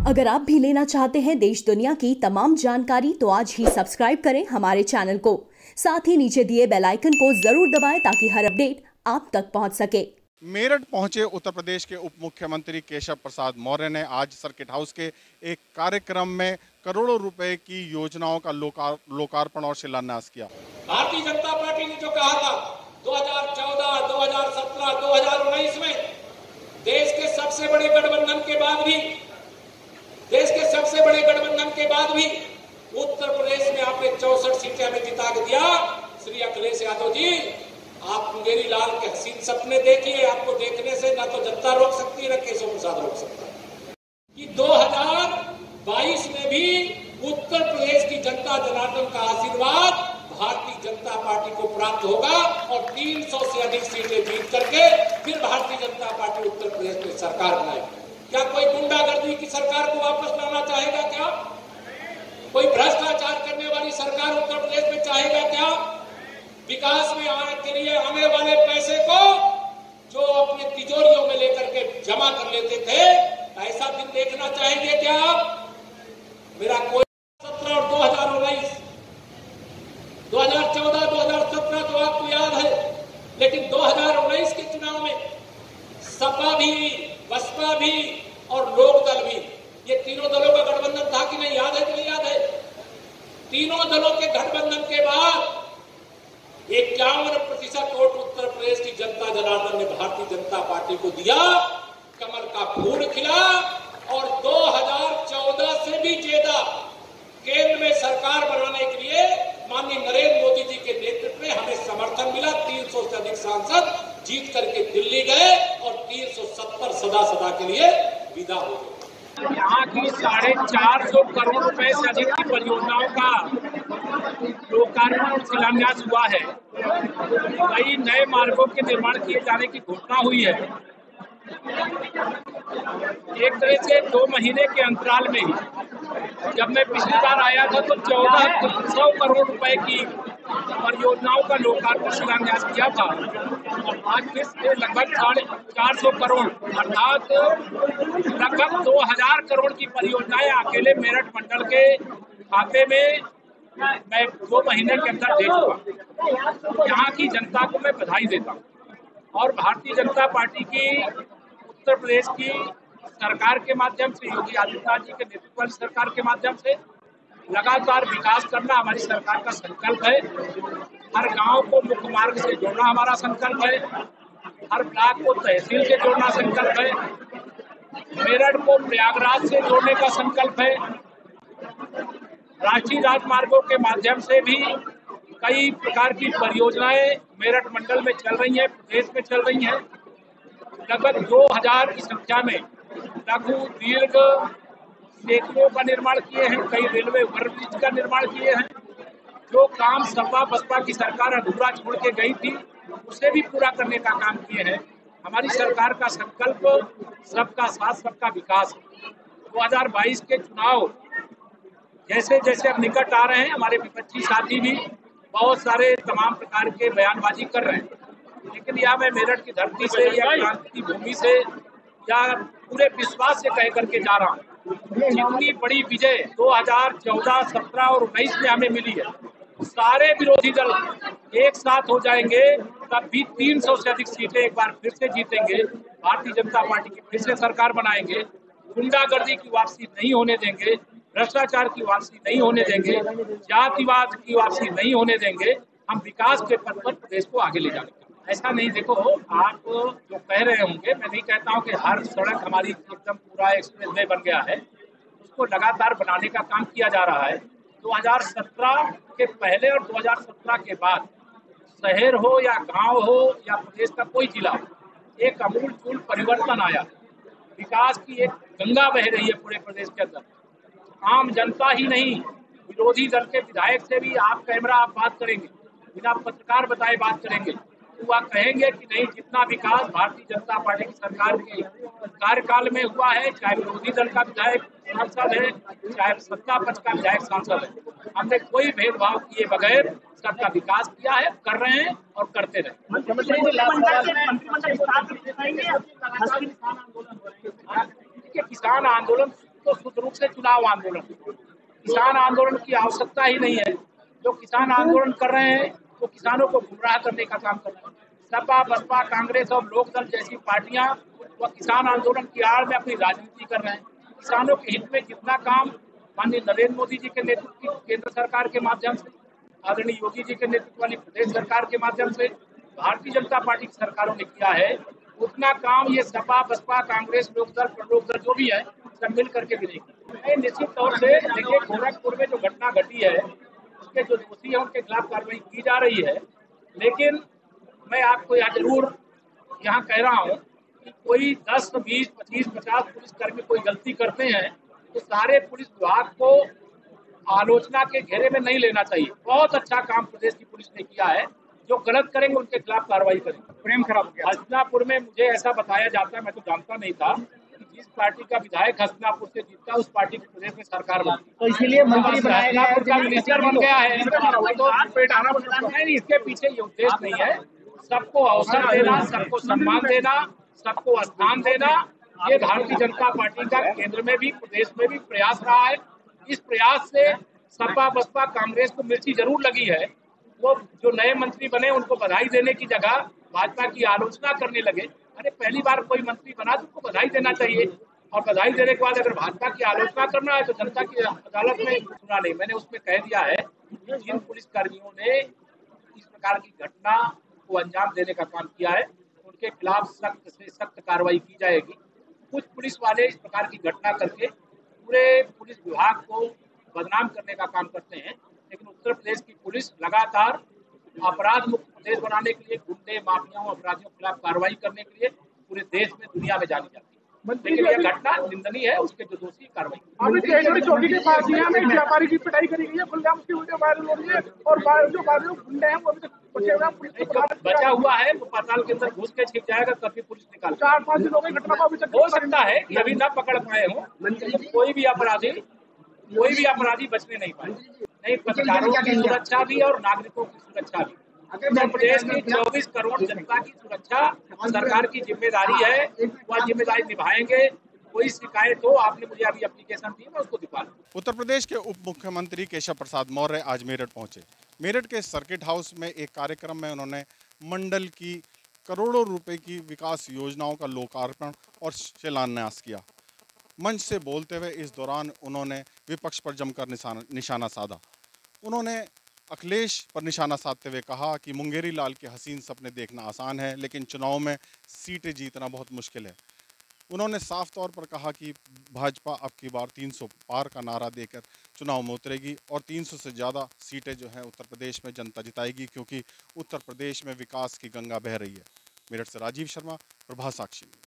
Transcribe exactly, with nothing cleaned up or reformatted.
अगर आप भी लेना चाहते हैं देश दुनिया की तमाम जानकारी तो आज ही सब्सक्राइब करें हमारे चैनल को। साथ ही नीचे दिए बेल आइकन को जरूर दबाएं ताकि हर अपडेट आप तक पहुंच सके। मेरठ पहुंचे उत्तर प्रदेश के उप मुख्यमंत्री केशव प्रसाद मौर्य ने आज सर्किट हाउस के एक कार्यक्रम में करोड़ों रुपए की योजनाओं का लोकार, लोकार्पण और शिलान्यास किया। भारतीय जनता पार्टी ने जो कहा था दो हज़ार चौदह, दो हज़ार सत्रह, दो हज़ार उन्नीस में देश के सबसे बड़े गठबंधन के बाद भी देश के सबसे बड़े गठबंधन के बाद भी उत्तर प्रदेश में आपने चौसठ सीटें हमें जिता के दिया। श्री अखिलेश यादव जी, आप मुंगेरी लाल के हसीन सपने देखिए। आपको देखने से ना तो जनता रोक सकती है, ना केशव प्रसाद रोक सकता है। कि दो हज़ार बाईस में भी उत्तर प्रदेश की जनता जनार्दन का आशीर्वाद भारतीय जनता पार्टी को प्राप्त होगा और तीन सौ से अधिक सीटें जीत करके फिर भारतीय जनता पार्टी उत्तर प्रदेश में सरकार बनाएगी। क्या कोई गुंडागर्दी की सरकार को वापस लाना चाहेगा? क्या कोई भ्रष्टाचार करने वाली सरकार उत्तर प्रदेश में चाहेगा? क्या विकास में आने के लिए आने वाले पैसे को जो अपने तिजोरियों में लेकर के जमा कर लेते थे, ऐसा दिन देखना चाहेंगे क्या आप? मेरा कोई सत्रह और दो हज़ार उन्नीस, दो हज़ार चौदह, दो हज़ार सत्रह तो आपको याद है, लेकिन दो हज़ार उन्नीस के चुनाव में सपा भी, बसपा भी और लोक दल भी, ये तीनों दलों का गठबंधन था कि नहीं? याद है कि नहीं याद है? तीनों दलों के गठबंधन के बाद इक्यावन प्रतिशत वोट उत्तर प्रदेश की जनता जनार्दन ने भारतीय जनता पार्टी को दिया। कमल का फूल खिला और दो हज़ार चौदह से भी ज्यादा केंद्र में सरकार बनाने के लिए माननीय नरेंद्र मोदी जी के नेतृत्व में हमें समर्थन मिला। तीन सौ से अधिक सांसद जीत करके दिल्ली गए और तीन सौ सत्तर सदा सदा के लिए विदा हो गए। यहाँ की साढ़े चार सौ करोड़ रुपए से अधिक की परियोजनाओं का लोकार्पण और शिलान्यास हुआ है। कई नए मार्गों के निर्माण किए जाने की घोषणा हुई है। एक तरह से दो महीने के अंतराल में ही, जब मैं पिछली बार आया था तो चौदह सौ करोड़ रुपए की परियोजनाओं का लोकार्पण शिलान्यास किया था। आज फिर से लगभग साढ़े चार सौ करोड़ अर्थात लगभग दो हजार करोड़ की परियोजनाएं अकेले मेरठ मंडल के खाते में मैं दो महीने के अंदर दे चुका। यहाँ की जनता को मैं बधाई देता हूँ और भारतीय जनता पार्टी की उत्तर प्रदेश की सरकार के माध्यम से, योगी आदित्यनाथ जी के नेतृत्व वाली सरकार के माध्यम से लगातार विकास करना हमारी सरकार का संकल्प है। हर गांव को मुख्य मार्ग से जोड़ना हमारा संकल्प है। हर ब्लॉक को तहसील से जोड़ना संकल्प है। मेरठ को प्रयागराज से जोड़ने का संकल्प है। राष्ट्रीय राजमार्गों के माध्यम से भी कई प्रकार की परियोजनाएं मेरठ मंडल में चल रही हैं, प्रदेश में चल रही हैं। लगभग दो हजार की संख्या में लघु दीर्घ सेतुओं का निर्माण किए हैं, कई रेलवे ओवरब्रिज का निर्माण किए हैं। जो काम सपा बसपा की सरकार अधूरा छोड़ के गई थी, उसे भी पूरा करने का काम किए हैं। हमारी सरकार का संकल्प सबका साथ सबका विकास। दो हज़ार बाईस के चुनाव जैसे जैसे अब निकट आ रहे हैं, हमारे विपक्षी साथी भी बहुत सारे तमाम प्रकार के बयानबाजी कर रहे हैं, लेकिन यह मैं मेरठ की धरती से या क्रांति की भूमि से या पूरे विश्वास से कह करके जा रहा हूँ, जितनी बड़ी विजय दो हज़ार चौदह, सत्रह और उन्नीस में हमें मिली है, सारे विरोधी दल एक साथ हो जाएंगे तब भी तीन सौ से अधिक सीटें एक बार फिर से जीतेंगे। भारतीय जनता पार्टी की फिर से सरकार बनाएंगे। गुंडागर्दी की वापसी नहीं होने देंगे, भ्रष्टाचार की वापसी नहीं होने देंगे, जातिवाद की वापसी नहीं होने देंगे। हम विकास के पथ पर प्रदेश को आगे ले जाएंगे। ऐसा नहीं, देखो आप जो कह रहे होंगे, मैं नहीं कहता हूँ कि हर सड़क हमारी एकदम पूरा एक्सप्रेस वे बन गया है। उसको लगातार बनाने का काम किया जा रहा है। दो हज़ार सत्रह के पहले और दो हज़ार सत्रह के बाद शहर हो या गांव हो या प्रदेश का कोई जिला हो, एक अमूलचूल परिवर्तन आया। विकास की एक गंगा बह रही है पूरे प्रदेश के अंदर। आम जनता ही नहीं, विरोधी दल के विधायक से भी आप कैमरा आप बात करेंगे, बिना पत्रकार बताए बात करेंगे, तो वह कहेंगे कि नहीं, जितना विकास भारतीय जनता पार्टी की सरकार के कार्यकाल में हुआ है, चाहे विरोधी दल का विधायक सांसद है, चाहे सत्ता पक्ष का विधायक सांसद है, हमने कोई भेदभाव किए बगैर सबका विकास किया है, कर रहे हैं और करते रहे। देखिए, किसान आंदोलन तो शुद्ध रूप से चुनाव आंदोलन। किसान आंदोलन की आवश्यकता ही नहीं है। जो किसान आंदोलन कर रहे हैं वो किसानों को गुमराह करने का काम कर रहे हैं। सपा, बसपा, कांग्रेस और लोकदल जैसी पार्टियां वह किसान आंदोलन की आड़ में अपनी राजनीति कर रहे हैं। किसानों के हित में जितना काम माननीय नरेंद्र मोदी जी के नेतृत्व की केंद्र सरकार के माध्यम से, आदरणीय योगी जी के नेतृत्व वाली प्रदेश सरकार के माध्यम से, भारतीय जनता पार्टी की सरकारों ने किया है, उतना काम ये सपा, बसपा, कांग्रेस, लोकदल, प्रलोकदल जो भी है सब मिल करके भी नहीं किया। निश्चित तौर से देखिए, गोरखपुर में जो घटना घटी है उसके जो दोषी है उनके खिलाफ कार्रवाई की जा रही है, लेकिन मैं आपको यहाँ जरूर यहाँ कह रहा हूँ कि कोई दस, बीस, पच्चीस, पचास पुलिसकर्मी कोई गलती करते हैं तो सारे पुलिस विभाग को आलोचना के घेरे में नहीं लेना चाहिए। बहुत अच्छा काम प्रदेश की पुलिस ने किया है। जो गलत करेंगे उनके खिलाफ कार्रवाई करेंगे। प्रेम खराब हो गया हस्तिनापुर में, मुझे ऐसा बताया जाता है, मैं तो जानता नहीं था कि जिस पार्टी का विधायक हस्तिनापुर से जीतता उस पार्टी की प्रदेश में सरकार बनती, तो इसीलिए मंत्री हस्तिनापुर का मिनिस्टर बन गया है। तो नहीं, इसके पीछे ये उद्देश्य नहीं है। सबको अवसर देना, सबको सम्मान देना, सबको स्थान देना, ये भारतीय जनता पार्टी का केंद्र में भी प्रदेश में भी प्रयास रहा है। इस प्रयास से सपा, बसपा, कांग्रेस को मिर्ची जरूर लगी है। वो जो नए मंत्री बने उनको बधाई देने की जगह भाजपा की आलोचना करने लगे। अरे पहली बार कोई मंत्री बना तो उसको बधाई देना चाहिए, और बधाई देने के बाद अगर भाजपा की आलोचना करना है तो जनता की अदालत में सुना नहीं। मैंने उसमें कह दिया है कि जिन पुलिसकर्मियों ने इस प्रकार की घटना को अंजाम देने का काम किया है उनके खिलाफ सख्त से सख्त कार्रवाई की जाएगी। कुछ पुलिस वाले इस प्रकार की घटना करके पूरे पुलिस विभाग को बदनाम करने का काम करते हैं, लेकिन उत्तर प्रदेश की पुलिस लगातार अपराध मुक्त प्रदेश बनाने के लिए, गुंडे, माफियाओं, अपराधियों के खिलाफ कार्रवाई करने के लिए पूरे देश में, दुनिया में जानी जाती है। लेकिन यह घटना निंदनीय है, उसके जो दोषी कार्रवाई। अभी चौकी के पास में एक व्यापारी की पिटाई करी गई है, खुलेआम उसकी वीडियो वायरल हो रही है, और जो बाजू गुंडे हैं वो अभी तक बचे हुए हैं। पुलिस बचा हुआ है वो पाताल के अंदर घुस के छिप जाएगा, तभी पुलिस निकाल। चार पाँच दिन हो गए घटना को, अभी तक हो सकता है कि अभी न पकड़ पाए हो, कोई भी अपराधी कोई भी अपराधी बचने नहीं पाए। नहीं, पत्रकारों की सुरक्षा भी और नागरिकों की सुरक्षा भी, उत्तर प्रदेश की चौबीस करोड़ जनता की सुरक्षा सरकार की जिम्मेदारी है। वह जिम्मेदारी निभाएंगे। कोई शिकायत हो, आपने मुझे अभी एप्लीकेशन दी, मैं उसको दिखा दूं। उत्तर प्रदेश के उप मुख्यमंत्री केशव प्रसाद मौर्य आज मेरठ पहुंचे। मेरठ के सर्किट हाउस में एक कार्यक्रम में उन्होंने मंडल की करोड़ों रुपए की विकास योजनाओं का लोकार्पण और शिलान्यास किया। मंच से बोलते हुए इस दौरान उन्होंने विपक्ष पर जमकर निशाना निशाना साधा। उन्होंने अखिलेश पर निशाना साधते हुए कहा कि मुंगेरी लाल के हसीन सपने देखना आसान है, लेकिन चुनाव में सीटें जीतना बहुत मुश्किल है। उन्होंने साफ तौर पर कहा कि भाजपा अब की बार तीन सौ पार का नारा देकर चुनाव में उतरेगी और तीन सौ से ज़्यादा सीटें जो हैं उत्तर प्रदेश में जनता जिताएगी, क्योंकि उत्तर प्रदेश में विकास की गंगा बह रही है। मेरठ से राजीव शर्मा, प्रभा साक्षी।